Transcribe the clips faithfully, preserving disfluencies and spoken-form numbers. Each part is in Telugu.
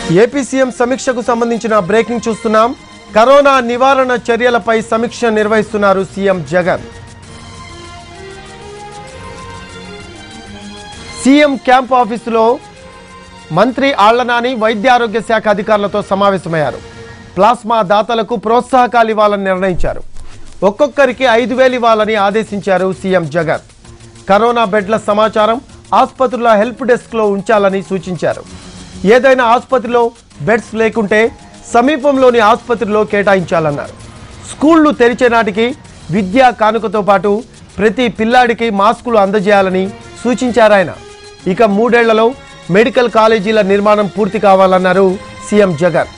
ఏపీ సీఎం సమీక్షకు సంబంధించిన బ్రేకింగ్ చూస్తున్నాం. కరోనా నివారణ చర్యలపై సమీక్ష నిర్వహిస్తున్నారు సీఎం జగన్. సీఎం క్యాంప్ ఆఫీసులో మంత్రి ఆళ్లనాని వైద్య ఆరోగ్య శాఖ అధికారులతో సమావేశమయ్యారు. ప్లాస్మా దాతలకు ప్రోత్సాహకాలు ఇవ్వాలని నిర్ణయించారు. ఒక్కొక్కరికి ఐదు వేలు ఇవ్వాలని ఆదేశించారు సీఎం జగన్. కరోనా బెడ్ల సమాచారం ఆసుపత్రుల హెల్ప్ డెస్క్లో ఉంచాలని సూచించారు. ఏదైనా ఆసుపత్రిలో బెడ్స్ లేకుంటే సమీపంలోని ఆసుపత్రిలో కేటాయించాలన్నారు. స్కూళ్లు తెరిచే నాటికి విద్యా కానుకతో పాటు ప్రతి పిల్లాడికి మాస్కులు అందజేయాలని సూచించారు ఆయన. ఇక మూడేళ్లలో మెడికల్ కాలేజీల నిర్మాణం పూర్తి కావాలన్నారు సీఎం జగన్.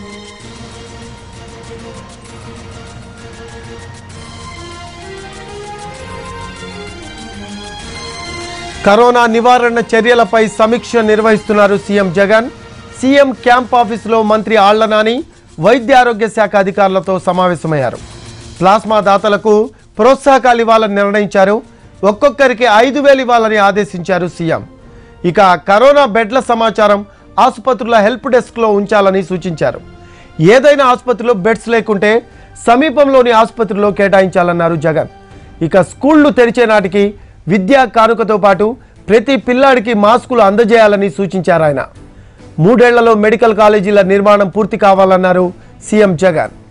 కరోనా నివారణ చర్యలపై సమీక్ష నిర్వహిస్తున్నారు సీఎం జగన్. సీఎం క్యాంప్ ఆఫీసులో మంత్రి ఆళ్లనాని వైద్య ఆరోగ్య శాఖ అధికారులతో సమావేశమయ్యారు. ప్లాస్మా దాతలకు ప్రోత్సాహకాలు ఇవ్వాలని నిర్ణయించారు. ఒక్కొక్కరికి ఐదు వేలు ఇవ్వాలని ఆదేశించారు సీఎం. ఇక కరోనా బెడ్ల సమాచారం ఆసుపత్రుల హెల్ప్ డెస్క్లో ఉంచాలని సూచించారు. ఏదైనా ఆసుపత్రిలో బెడ్స్ లేకుంటే సమీపంలోని ఆసుపత్రిలో కేటాయించాలన్నారు జగన్. ఇక స్కూళ్లు తెరిచే నాటికి విద్యా కానుకతో పాటు ప్రతి పిల్లాడికి మాస్కులు అందజేయాలని సూచించారు ఆయన. మూడేళ్లలో మెడికల్ కాలేజీల నిర్మాణం పూర్తి కావాలన్నారు సీఎం జగన్.